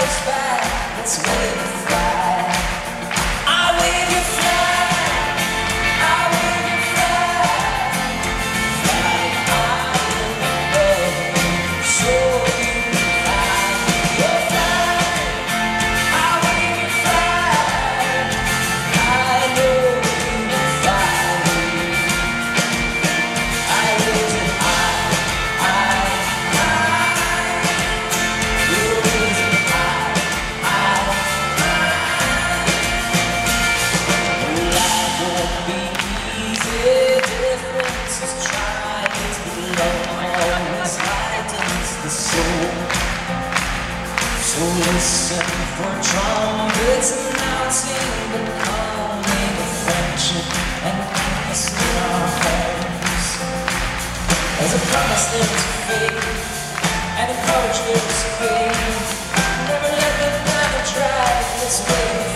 comes back, let's wave and fly. I wave you fly, I wave you fly. Flying high above, so you fly. You're flying, I wave you fly. I know you will fly. I raise it high, high, high. You raise it high, high, high. Life won't be easy. Differences try to belong. Lightens the soul. So listen for trumpets announcing the coming of friendship and peace in our homes. There's a promise, there's a faith, and a courage, there's a faith. Never let me down and try this way.